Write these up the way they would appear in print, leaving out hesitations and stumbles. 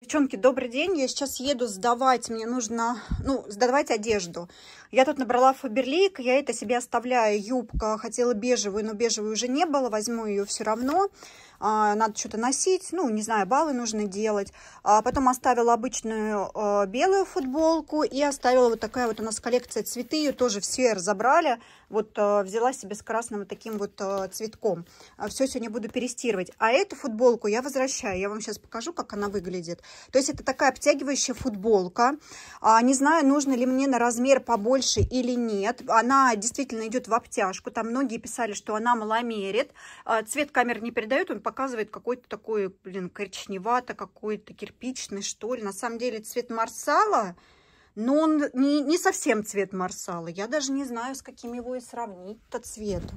Девчонки, добрый день. Я сейчас еду сдавать. Мне нужно, сдавать одежду. Я тут набрала Фаберлик. Я это себе оставляю. Юбка хотела бежевую, но бежевую уже не было. Возьму ее все равно. Надо что-то носить. Не знаю, баллы нужно делать. Потом оставила обычную белую футболку. И оставила вот такая вот у нас коллекция цветы. Ее тоже все разобрали. Вот взяла себе с красным вот таким вот цветком. Все сегодня буду перестирывать. А эту футболку я возвращаю. Я вам сейчас покажу, как она выглядит. То есть это такая обтягивающая футболка. Не знаю, нужно ли мне на размер побольше или нет. Она действительно идет в обтяжку. Там многие писали, что она маломерит. Цвет камера не передает. Он показывает какой-то такой, коричневато, какой-то кирпичный, что ли. На самом деле цвет марсала. Но он не совсем цвет марсала. Я даже не знаю, с каким его и сравнить-то цветом.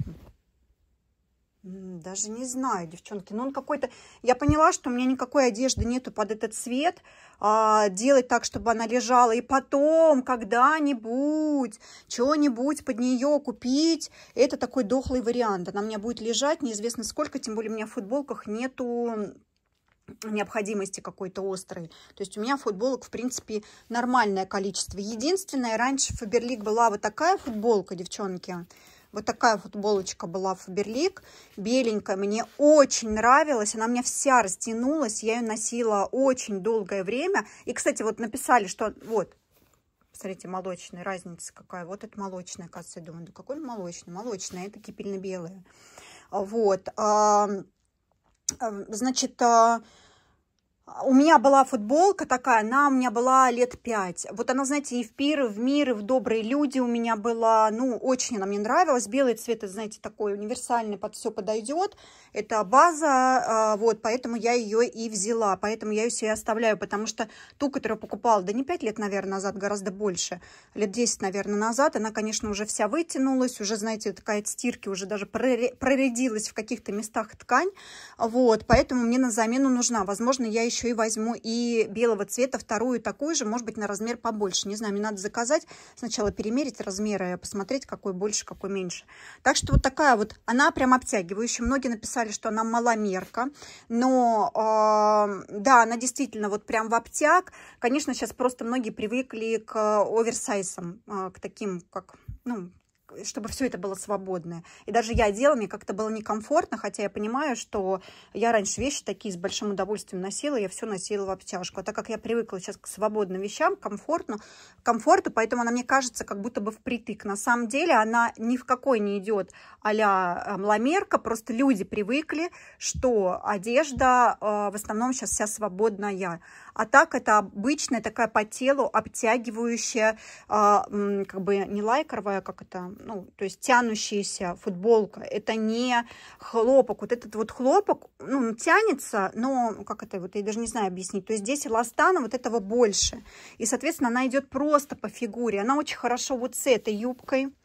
Даже не знаю, девчонки. Но он какой-то... Я поняла, что у меня никакой одежды нету под этот цвет. Делать так, чтобы она лежала. И потом, когда-нибудь, что-нибудь под нее купить. Это такой дохлый вариант. Она у меня будет лежать неизвестно сколько. Тем более у меня в футболках нету необходимости какой-то острой. То есть у меня футболок, в принципе, нормальное количество. Единственное, раньше в Фаберлик была вот такая футболка, девчонки. Вот такая футболочка была в Фаберлик, беленькая, мне очень нравилась, она у меня вся растянулась, я ее носила очень долгое время. И, кстати, вот написали, что вот, посмотрите, молочная, разница какая, вот это молочная, кажется, я думаю, да какой молочный, молочная, это кипельно-белая. Вот, значит... У меня была футболка такая, она у меня была лет 5. Вот она, знаете, и в пир, и в мир, и в добрые люди у меня была. Очень она мне нравилась. Белый цвет, знаете, такой универсальный, под все подойдет. Это база, вот, поэтому я ее и взяла. Поэтому я ее себе оставляю, потому что ту, которую покупала, да не 5 лет, наверное, назад, гораздо больше. Лет 10, наверное, назад. Она, конечно, уже вся вытянулась. Уже, знаете, такая от стирки уже даже проредилась в каких-то местах ткань. Вот, поэтому мне на замену нужна. Возможно, я еще и возьму и белого цвета вторую такую же, может быть, на размер побольше. Не знаю, мне надо заказать, сначала перемерить размеры, посмотреть, какой больше, какой меньше. Так что вот такая вот, она прям обтягивающая. Многие написали, что она маломерка, но да, она действительно вот прям в обтяг. Конечно, сейчас просто многие привыкли к оверсайзам, к таким, как, чтобы все это было свободное. И даже я одела, мне как-то было некомфортно, хотя я понимаю, что я раньше вещи такие с большим удовольствием носила, я все носила в обтяжку. А так как я привыкла сейчас к свободным вещам, к комфорту, поэтому она мне кажется как будто бы впритык. На самом деле она ни в какой не идет а-ля мламерка, просто люди привыкли, что одежда в основном сейчас вся свободная. А так это обычная такая по телу обтягивающая, как бы не лайкровая, как это, то есть тянущаяся футболка. Это не хлопок. Вот этот вот хлопок, тянется, но, как это, вот я даже не знаю объяснить. То есть здесь эластана вот этого больше. И, соответственно, она идет просто по фигуре. Она очень хорошо вот с этой юбкой.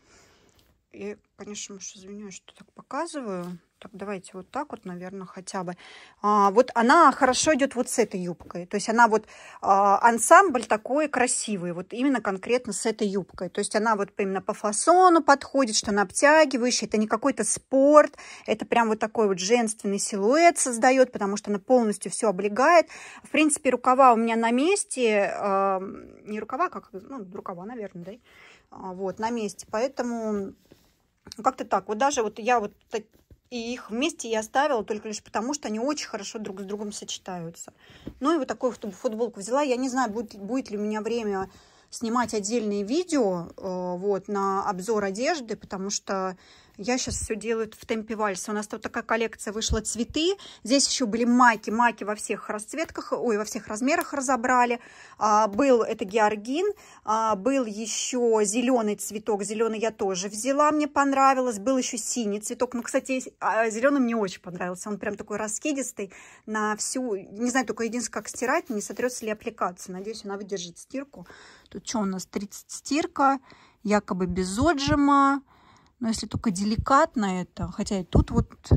И, конечно, уж извиняюсь, что так показываю. Так, давайте вот так вот, наверное, хотя бы. Вот она хорошо идет вот с этой юбкой. То есть она вот ансамбль такой красивый. Вот именно конкретно с этой юбкой. То есть она вот именно по фасону подходит, что она обтягивающая. Это не какой-то спорт. Это прям вот такой вот женственный силуэт создает, потому что она полностью все облегает. В принципе, рукава у меня на месте. Не рукава, как, рукава, наверное, да? Вот, на месте. Поэтому как-то так. Вот даже вот я вот... И их вместе я оставила только лишь потому, что они очень хорошо друг с другом сочетаются. И вот такую футболку взяла. Я не знаю, будет ли у меня время снимать отдельные видео вот, на обзор одежды, потому что я сейчас все делаю в темпе вальса. У нас тут такая коллекция вышла цветы. Здесь еще были маки. Маки во всех расцветках, во всех размерах разобрали. Был это георгин. Был еще зеленый цветок. Зеленый я тоже взяла, мне понравилось. Был еще синий цветок. Кстати, зеленый мне очень понравился. Он прям такой раскидистый на всю... Не знаю, только единственное, как стирать, не сотрется ли аппликация. Надеюсь, она выдержит стирку. Тут что у нас? 30 стирка. Якобы без отжима. Но если только деликатно это, хотя и тут вот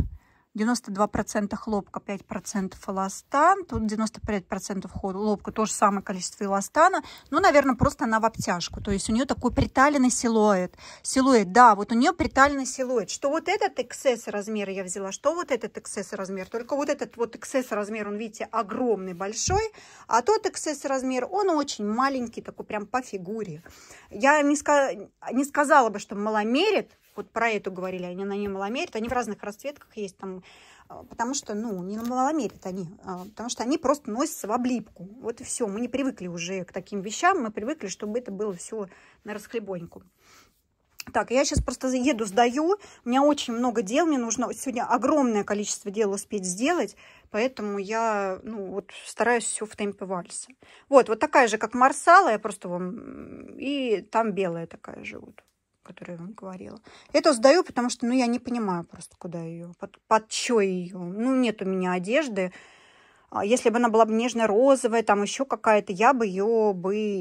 92% хлопка, 5% эластан. Тут 95% хлопка, то же самое количество эластана. Ну, наверное, просто она в обтяжку. То есть у нее такой приталенный силуэт. Да, вот у нее приталенный силуэт. Что вот этот XS размер я взяла, что вот этот XS размер. Только вот этот вот XS размер, он, видите, огромный, большой. А тот XS размер, он очень маленький, такой прям по фигуре. Я не сказала бы, что маломерит. Вот про эту говорили, они на ней маломерят. Они в разных расцветках есть там, потому что, ну, не маломерят они, потому что они просто носятся в облипку. Вот и все. Мы не привыкли уже к таким вещам, мы привыкли, чтобы это было все на расхлебоньку. Так, я сейчас просто еду, сдаю. У меня очень много дел, мне нужно сегодня огромное количество дел успеть сделать, поэтому я, ну, вот стараюсь все в темпе вальса. Вот такая же, как Марсала, я просто вам... И там белая такая же вот, которую я вам говорила. Эту сдаю, потому что, ну, я не понимаю просто, куда ее, под что ее. Ну, нет у меня одежды. Если бы она была бы нежно-розовая, там еще какая-то, я бы ее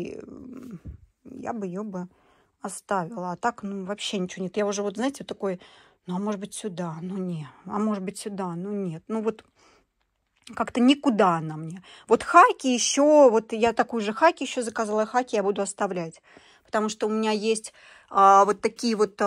оставила. А так, ну, вообще ничего нет. Я уже вот, знаете, вот такой, ну, а может быть сюда, ну, не. А может быть сюда, ну, нет. Ну, вот как-то никуда она мне. Вот хаки еще, вот я такую же хаки еще заказала, хаки я буду оставлять. Потому что у меня есть вот такие вот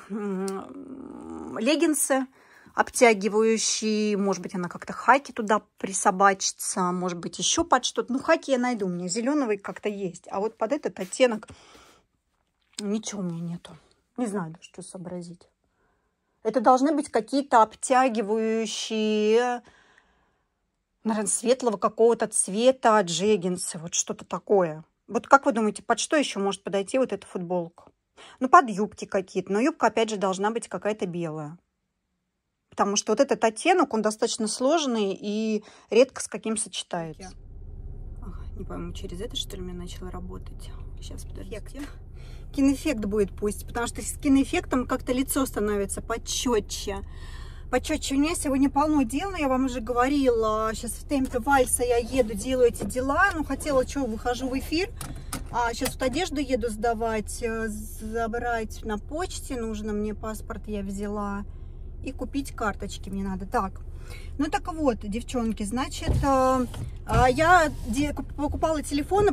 леггинсы обтягивающие. Может быть, она как-то хаки туда присобачится. Может быть, еще под что-то. Ну, хаки я найду. У меня зеленого как-то есть. А вот под этот оттенок ничего у меня нету. Не знаю даже, что сообразить. Это должны быть какие-то обтягивающие, наверное, светлого какого-то цвета джеггинсы. Вот что-то такое. Вот как вы думаете, под что еще может подойти вот эта футболка? Ну, под юбки какие-то. Но юбка, опять же, должна быть какая-то белая. Потому что вот этот оттенок, он достаточно сложный и редко с каким сочетается. Не пойму, через это, что ли, у меня начало работать. Сейчас, подождите. Киноэффект будет пусть, потому что с киноэффектом как-то лицо становится почетче. У меня сегодня полно дел, но я вам уже говорила, сейчас в темпе вальса я еду, делаю эти дела. Ну, хотела, что, выхожу в эфир. Сейчас вот одежду еду сдавать, забрать на почте. Нужно мне паспорт, я взяла. И купить карточки мне надо. Так, ну так вот, девчонки, значит, я покупала телефон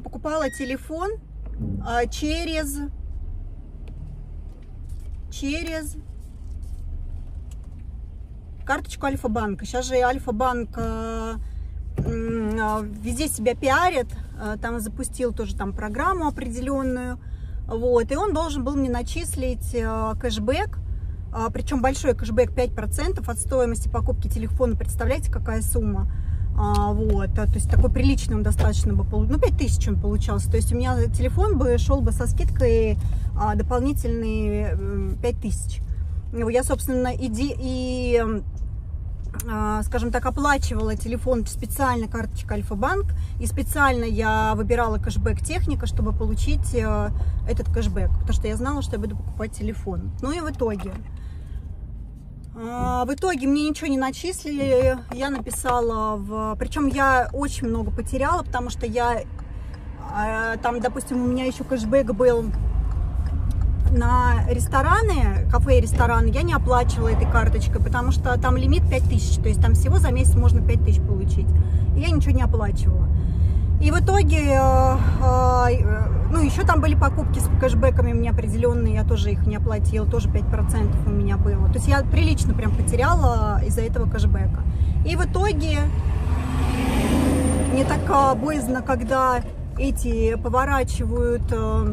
через карточку Альфа-банка. Сейчас же Альфа-банк везде себя пиарит. Там запустил тоже там программу определенную. Вот. И он должен был мне начислить кэшбэк. Причем большой кэшбэк 5% от стоимости покупки телефона. Представляете, какая сумма? Вот. То есть такой приличный он достаточно бы получил. Ну, 5000 он получался. То есть у меня телефон бы шел бы со скидкой дополнительные 5000. Я, собственно, скажем так, оплачивала телефон специально карточкой Альфа-банк. И специально я выбирала кэшбэк техника, чтобы получить этот кэшбэк. Потому что я знала, что я буду покупать телефон. Ну и в итоге мне ничего не начислили. Я написала причем я очень много потеряла, потому что я там, допустим, у меня еще кэшбэк был на рестораны, кафе и рестораны. Я не оплачивала этой карточкой, потому что там лимит 5000. То есть там всего за месяц можно 5000 получить. И я ничего не оплачивала. И в итоге, ну, еще там были покупки с кэшбэками у меня определенные, я тоже их не оплатила, тоже 5% у меня было. То есть я прилично прям потеряла из-за этого кэшбэка. И в итоге мне так боязно, когда эти поворачивают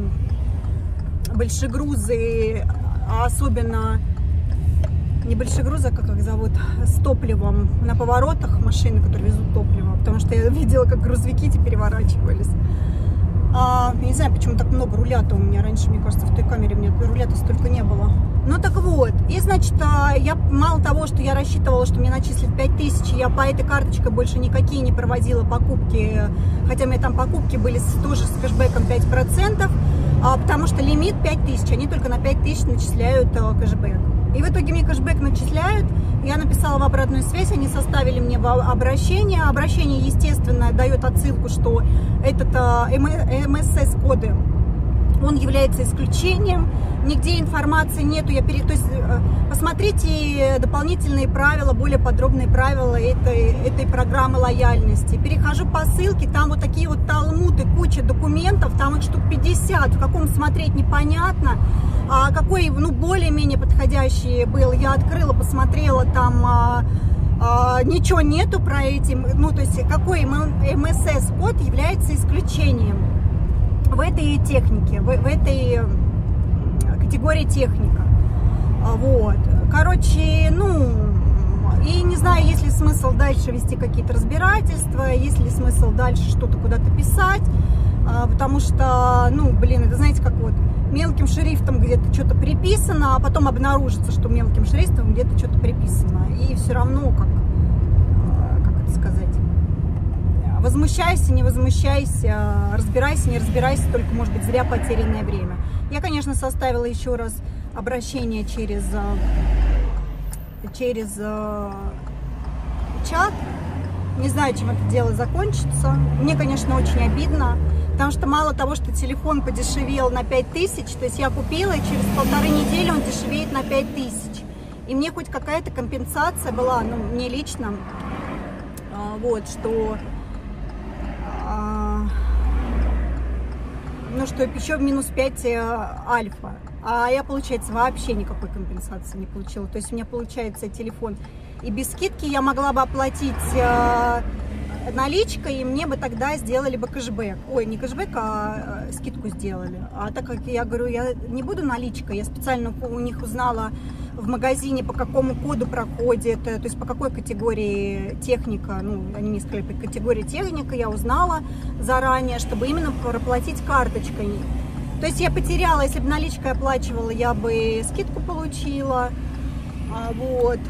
большегрузы, а особенно не большегрузы, как их зовут, с топливом на поворотах, машины, которые везут топливо, потому что я видела, как грузовики эти переворачивались. Я не знаю, почему так много руля-то у меня раньше, мне кажется, в той камере у меня руля-то столько не было. Ну так вот, и значит, я мало того, что я рассчитывала, что мне начислят 5000, я по этой карточке больше никакие не проводила покупки, хотя у меня там покупки были тоже с кэшбэком 5%, потому что лимит 5000, они только на 5000 начисляют кэшбэк. И в итоге мне кэшбэк начисляют, я написала в обратную связь, они составили мне обращение. Обращение, естественно, дает отсылку, что этот МСС-коды он является исключением. Нигде информации нету. То есть посмотрите дополнительные правила, более подробные правила этой программы лояльности. Перехожу по ссылке, там вот такие вот талмуды, куча документов, там их штук 50, в каком смотреть непонятно. А какой, ну, более-менее подходящий был, я открыла, посмотрела, там ничего нету про эти, ну, то есть какой МСС-код является исключением в этой технике, в этой категории техника. Вот. Короче, ну, и не знаю, есть ли смысл дальше вести какие-то разбирательства, есть ли смысл дальше что-то куда-то писать, потому что, ну, блин, это знаете, как вот мелким шрифтом где-то что-то приписано, а потом обнаружится, что мелким шрифтом где-то что-то приписано. И все равно, как это сказать, возмущайся, не возмущайся, разбирайся, не разбирайся, только, может быть, зря потерянное время. Я, конечно, составила еще раз обращение через чат. Не знаю, чем это дело закончится. Мне, конечно, очень обидно, потому что мало того, что телефон подешевел на 5000, то есть я купила, и через 1,5 недели он дешевеет на 5000. И мне хоть какая-то компенсация была, ну, мне лично, вот, что, ну, что еще в минус 5 альфа. А я, получается, вообще никакой компенсации не получила. То есть у меня, получается, телефон и без скидки я могла бы оплатить наличкой, и мне бы тогда сделали бы кэшбэк. Ой, не кэшбэк, а скидку сделали. А так как я говорю, я не буду наличкой, я специально у них узнала в магазине, по какому коду проходит, то есть по какой категории техника, ну, они мне сказали, по категории техника, я узнала заранее, чтобы именно проплатить карточкой. То есть я потеряла, если бы наличкой оплачивала, я бы скидку получила, вот.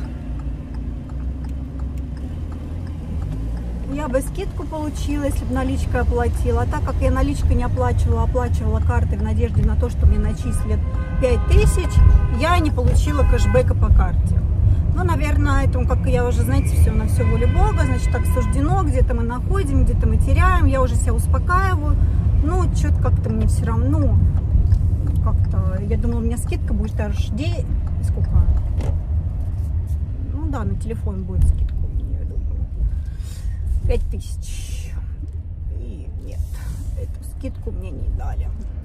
Я бы скидку получила, если бы наличкой оплатила. А так как я наличкой не оплачивала, оплачивала картой в надежде на то, что мне начислят 5000, я не получила кэшбэка по карте. Ну, наверное, это, как я уже, знаете, все на все воле Бога, значит, так суждено, где-то мы находим, где-то мы теряем, я уже себя успокаиваю. Ну, что-то как-то мне все равно, как-то, я думала, у меня скидка будет аж сколько? Ну да, на телефон будет скидка. 5000. И нет, эту скидку мне не дали.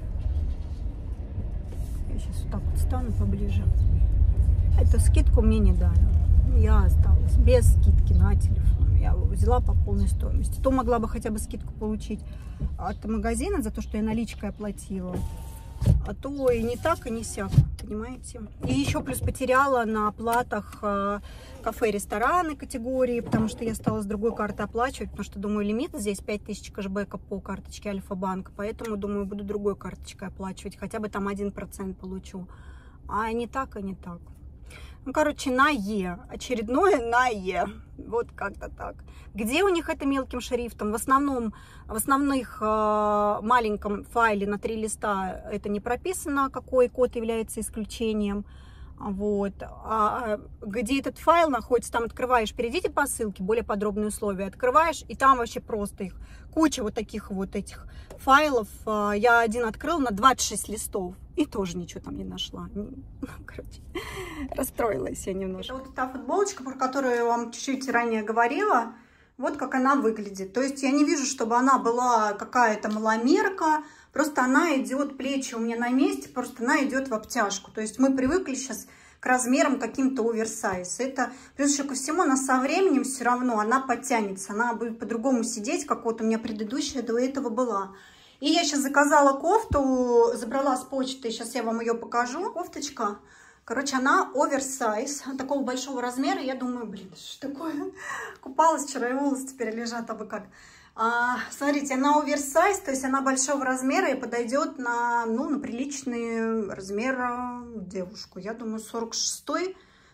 Я сейчас вот так вот стану поближе. Эту скидку мне не дали. Я осталась без скидки на телефон. Я его взяла по полной стоимости. То могла бы хотя бы скидку получить от магазина за то, что я наличкой оплатила. А то и не так, и не сяк, понимаете? И еще плюс потеряла на оплатах кафе, рестораны категории, потому что я стала с другой карты оплачивать, потому что, думаю, лимит здесь 5000 кэшбэка по карточке Альфа-банка, поэтому, думаю, буду другой карточкой оплачивать, хотя бы там 1% получу. А не так, и не так. Ну, короче, на Е. Очередное на Е. Вот как-то так. Где у них это мелким шрифтом? В основных маленьком файле на 3 листа это не прописано, какой код является исключением. Вот. А где этот файл находится, там открываешь, перейдите по ссылке, более подробные условия, открываешь, и там вообще просто их куча вот таких вот этих файлов. Я один открыла на 26 листов, и тоже ничего там не нашла. Короче, расстроилась я немножко. Вот та футболочка, про которую я вам чуть-чуть ранее говорила, вот как она выглядит. То есть я не вижу, чтобы она была какая-то маломерка. Просто она идет, плечи у меня на месте, просто она идет в обтяжку. То есть мы привыкли сейчас к размерам каким-то оверсайз. Это, плюс еще ко всему, она со временем все равно, она подтянется. Она будет по-другому сидеть, как вот у меня предыдущая до этого была. И я сейчас заказала кофту, забрала с почты, сейчас я вам ее покажу. Кофточка, короче, она оверсайз, такого большого размера. Я думаю, блин, что такое? Купалась вчера, и волосы теперь лежат, а бы как. Смотрите, она оверсайз, то есть она большого размера и подойдет на, ну, на приличный размер девушку. Я думаю, 46-й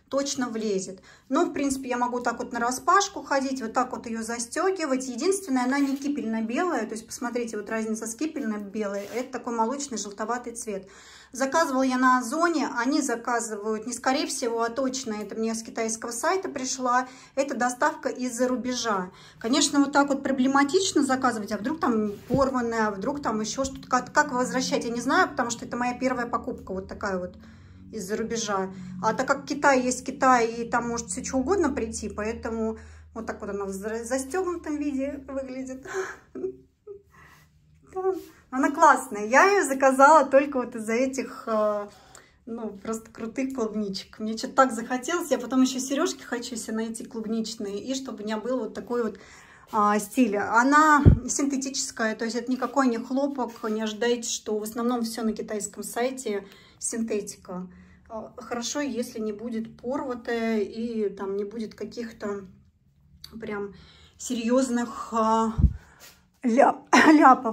точно влезет. Но, в принципе, я могу так вот нараспашку ходить, вот так вот ее застегивать. Единственное, она не кипельно-белая, то есть, посмотрите, вот разница с кипельно-белой. Это такой молочный желтоватый цвет. Заказывала я на Озоне, они заказывают, не скорее всего, а точно, это мне с китайского сайта пришла, это доставка из-за рубежа. Конечно, вот так вот проблематично заказывать, а вдруг там порванная, а вдруг там еще что-то, как возвращать, я не знаю, потому что это моя первая покупка, вот такая вот из-за рубежа. А так как Китай есть Китай, и там может все что угодно прийти, поэтому вот так вот она в застегнутом виде выглядит. Она классная. Я ее заказала только вот из-за этих, ну, просто крутых клубничек. Мне что-то так захотелось. Я потом еще сережки хочу себе найти клубничные. И чтобы у меня был вот такой вот стиль. Она синтетическая, то есть это никакой не хлопок. Не ожидайте, что в основном все на китайском сайте синтетика. Хорошо, если не будет порватая и там не будет каких-то прям серьезных ляпов.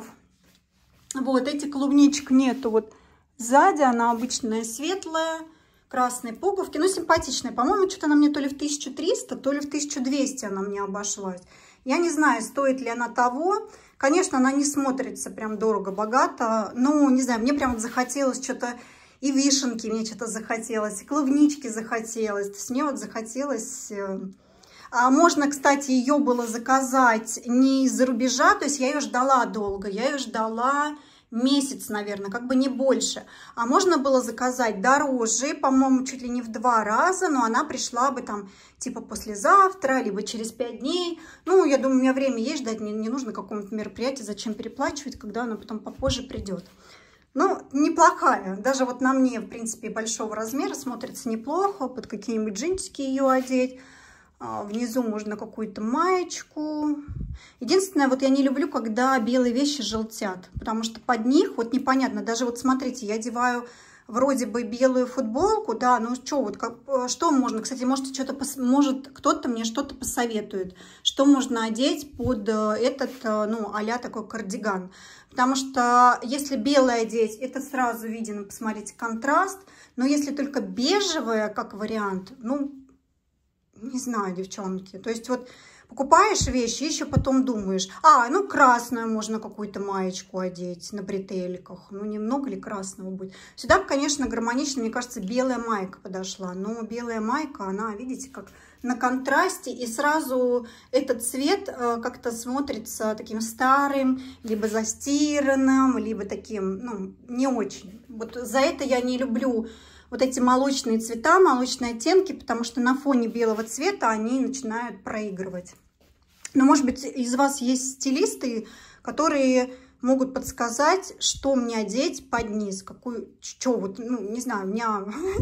Вот, эти клубничек нету. Вот сзади она обычная светлая, красные пуговки. Ну, симпатичная. По-моему, что-то она мне то ли в 1300, то ли в 1200 она мне обошлась. Я не знаю, стоит ли она того. Конечно, она не смотрится прям дорого-богато. Ну, не знаю, мне прям захотелось что-то... И вишенки мне что-то захотелось, и клубнички захотелось. То есть мне вот захотелось... Можно, кстати, ее было заказать не из-за рубежа, то есть я ее ждала долго, я ее ждала месяц, наверное, как бы не больше. А можно было заказать дороже, по-моему, чуть ли не в 2 раза, но она пришла бы там типа послезавтра, либо через 5 дней. Ну, я думаю, у меня время есть ждать, мне не нужно какому-то мероприятию, зачем переплачивать, когда она потом попозже придет. Ну, неплохая, даже вот на мне, в принципе, большого размера смотрится неплохо, под какие-нибудь джинсики ее одеть. Внизу можно какую-то маечку. Единственное, вот я не люблю, когда белые вещи желтят, потому что под них вот непонятно. Даже вот смотрите, я одеваю вроде бы белую футболку, да, ну что вот, что можно, кстати, может кто-то мне что-то посоветует, что можно одеть под этот, ну, а-ля такой кардиган. Потому что если белое одеть, это сразу видно, посмотрите, контраст. Но если только бежевое, как вариант, ну, не знаю, девчонки. То есть вот покупаешь вещи, еще потом думаешь, ну красную можно какую-то маечку одеть на бретельках. Ну немного ли красного будет? Сюда, конечно, гармонично, мне кажется, белая майка подошла. Но белая майка, она, видите, как на контрасте. И сразу этот цвет как-то смотрится таким старым, либо застиранным, либо таким, ну, не очень. Вот за это я не люблю вот эти молочные цвета, молочные оттенки, потому что на фоне белого цвета они начинают проигрывать. Но, может быть, из вас есть стилисты, которые могут подсказать, что мне одеть под низ, какую, что вот, ну, не знаю, у меня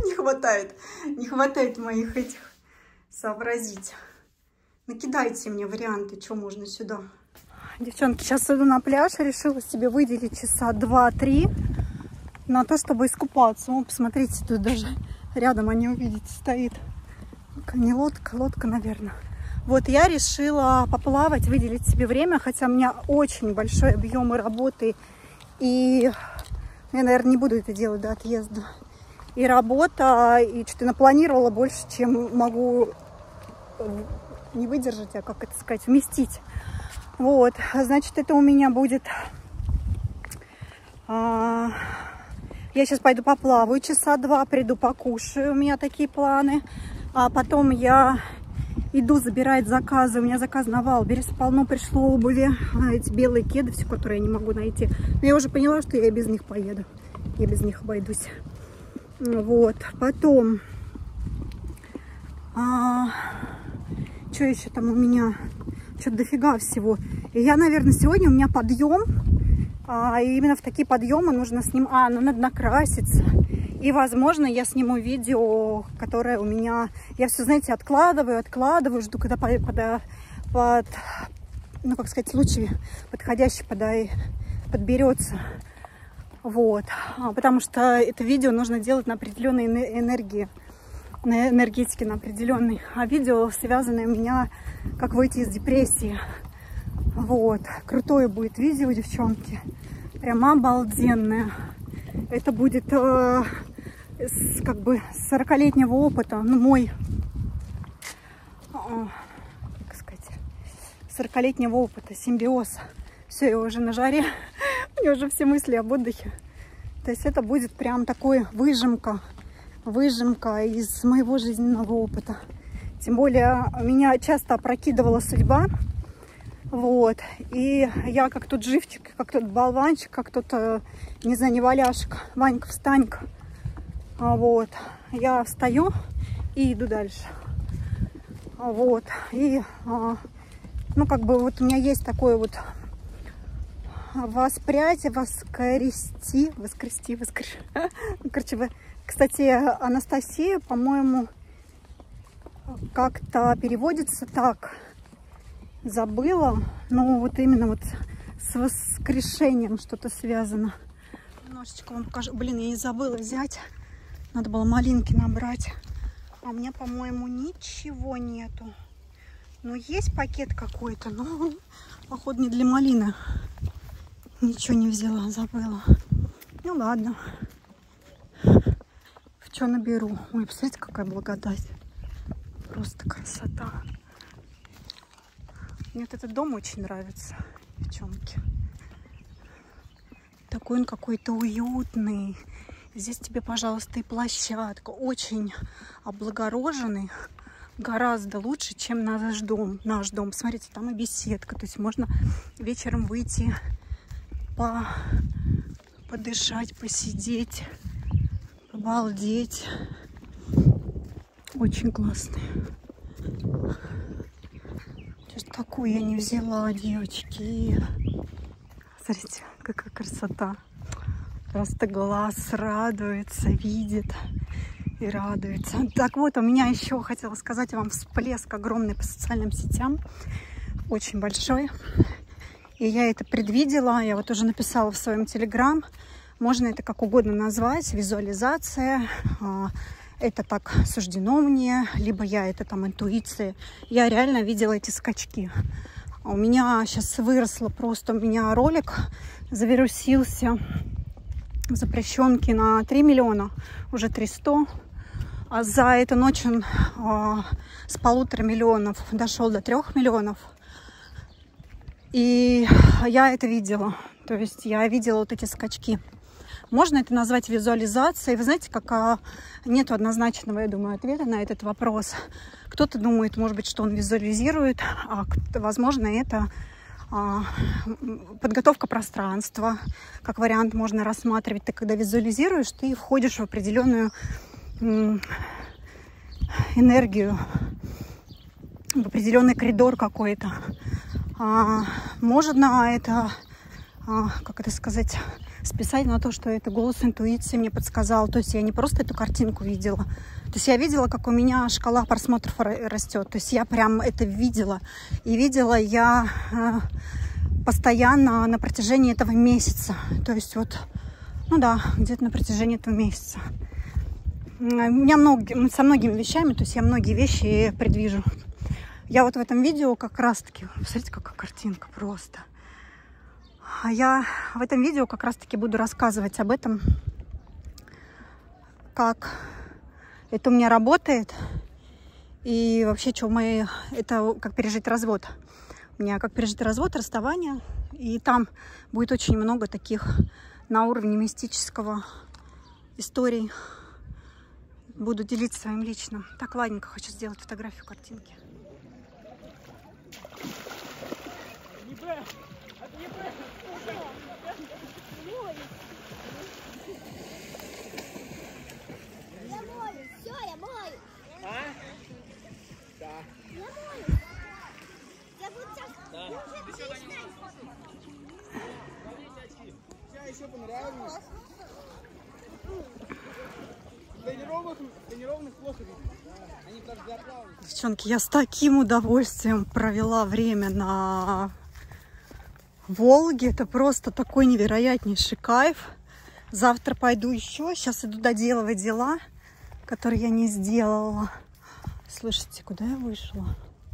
не хватает моих этих сообразить. Накидайте мне варианты, что можно сюда. Девчонки, сейчас иду на пляж, решила себе выделить часа 2-3 на то, чтобы искупаться. Вон, посмотрите, тут даже рядом, они увидите, стоит. Не лодка, лодка, наверное. Вот я решила поплавать, выделить себе время, хотя у меня очень большой объем работы. И я, наверное, не буду это делать до отъезда. И работа, и что-то напланировала больше, чем могу не выдержать, а как это сказать, вместить. Вот, значит, это у меня будет... Я сейчас пойду поплаваю часа 2, приду покушаю, у меня такие планы. А потом я иду забирать заказы. У меня заказ на Вайлдберрис полно пришло обуви. Эти белые кеды, все, которые я не могу найти. Но я уже поняла, что я и без них поеду. Я без них обойдусь. Вот, потом... что еще там у меня? Что-то дофига всего. И я, наверное, сегодня у меня подъем. И именно в такие подъемы нужно снимать. Ну, надо накраситься. И, возможно, я сниму видео, которое у меня... Я все, знаете, откладываю, жду, когда ну, как сказать, случай подходящий подберется. Вот. Потому что это видео нужно делать на определенной энергии. На энергетике, на определенной. А видео связанное у меня, как выйти из депрессии. Вот. Крутое будет видео, девчонки. Прям обалденное. Это будет как бы 40-летнего опыта, ну, мой, как сказать, 40-летнего опыта, симбиоз. Все, я уже на жаре, у меня уже все мысли об отдыхе. То есть это будет прям такой выжимка из моего жизненного опыта. Тем более меня часто опрокидывала судьба. Вот. И я как тот живчик, как тот болванчик, как тот, не знаю, неваляшка. Ванька, встань-ка. Вот. Я встаю и иду дальше. Вот. И, ну, как бы вот у меня есть такое вот воспрятие, воскрести. Короче, кстати, Анастасия, по-моему, как-то переводится так. Забыла, но вот именно вот с воскрешением что-то связано. Немножечко вам покажу. Блин, я не забыла взять. Надо было малинки набрать. А у меня, по-моему, ничего нету. Ну, есть пакет какой-то, но, походу, не для малины. Ничего не взяла, забыла. Ну, ладно. В что наберу? Ой, посмотрите, какая благодать. Просто красота. Мне вот этот дом очень нравится, девчонки. Такой он какой-то уютный. Здесь тебе, пожалуйста, и площадка. Очень облагороженный. Гораздо лучше, чем наш дом. Смотрите, там и беседка. То есть можно вечером выйти, подышать, посидеть, побалдеть. Очень классный. Такую я не взяла, девочки. Смотрите, какая красота. Просто глаз радуется, видит и радуется. Так вот, у меня еще хотела сказать вам всплеск огромный по социальным сетям. Очень большой. И я это предвидела. Я вот уже написала в своем телеграм. Можно это как угодно назвать. Визуализация. Это так суждено мне, либо я это там интуиция. Я реально видела эти скачки. У меня сейчас выросло просто, у меня ролик завирусился в запрещенке на 3 миллиона, уже 300. А за эту ночь он с 1,5 миллионов дошел до 3 миллионов. И я это видела. То есть я видела вот эти скачки. Можно это назвать визуализацией. Вы знаете, как нет однозначного, я думаю, ответа на этот вопрос. Кто-то думает, может быть, что он визуализирует, а возможно, это подготовка пространства. Как вариант можно рассматривать. Ты когда визуализируешь, ты входишь в определенную энергию, в определенный коридор какой-то. Можно это, как это сказать, списать на то, что это голос интуиции мне подсказал. То есть я не просто эту картинку видела. То есть я видела, как у меня шкала просмотров растет. То есть я прям это видела. И видела я постоянно на протяжении этого месяца. То есть вот, ну да, где-то на протяжении этого месяца. У меня со многими вещами, то есть я многие вещи предвижу. Я вот в этом видео как раз-таки, посмотрите, какая картинка просто. А я в этом видео как раз-таки буду рассказывать об этом, как это у меня работает и вообще, что это как пережить развод. У меня как пережить развод, расставание, и там будет очень много таких на уровне мистического историй. Буду делиться своим личным. Так, ладненько, хочу сделать фотографию картинки. Еще понравилось. Тренированных плохо видно. Они даже для плавания. Девчонки, я с таким удовольствием провела время на Волге. Это просто такой невероятнейший кайф. Завтра пойду еще. Сейчас иду доделывать дела, которые я не сделала. Слышите, куда я вышла?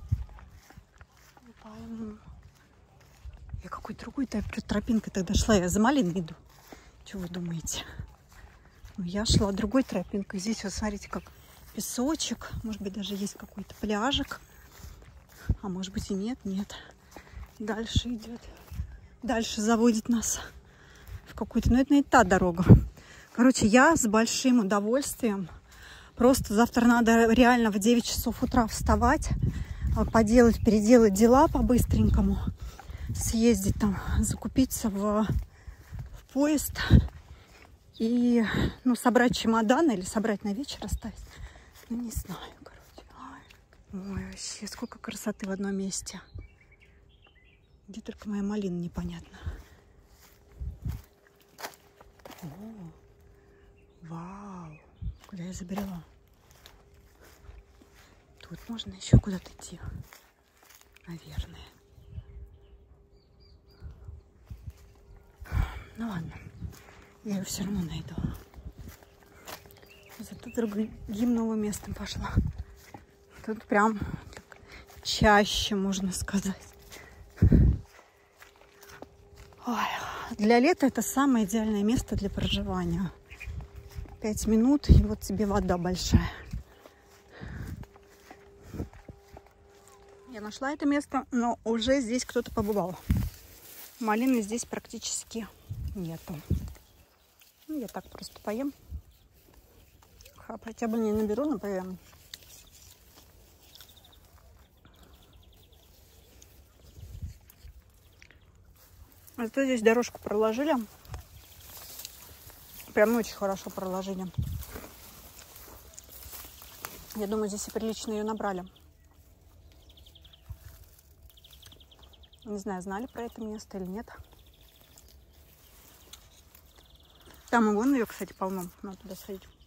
Не пойму. Я какой другой тропинкой тогда шла. Я за малиной иду. Что вы думаете? Я шла другой тропинкой. Здесь вот смотрите, как песочек. Может быть, даже есть какой-то пляжик. А может быть и нет, нет. Дальше идет. Дальше заводит нас в какую-то... Ну, это не та дорога. Короче, я с большим удовольствием. Просто завтра надо реально в 9 часов утра вставать, поделать, переделать дела по-быстренькому, съездить там, закупиться в поезд и, ну, собрать чемоданы или собрать на вечер оставить. Ну, не знаю, короче. Ой, вообще, сколько красоты в одном месте. Где только моя малина, непонятно. О, вау, куда я забрела? Тут можно еще куда-то идти, наверное. Ну ладно, я ее все равно найду. Зато другим новым местом пошла. Тут прям так, чаще, можно сказать. Ой, для лета это самое идеальное место для проживания. 5 минут, и вот тебе вода большая. Я нашла это место, но уже здесь кто-то побывал. Малины здесь практически нету. Ну, я так просто поем. Хотя бы не наберу, но поем. Зато здесь дорожку проложили. Прям очень хорошо проложили. Я думаю, здесь и прилично ее набрали. Не знаю, знали про это место или нет. Там и вон ее, кстати, полно. Надо туда сходить.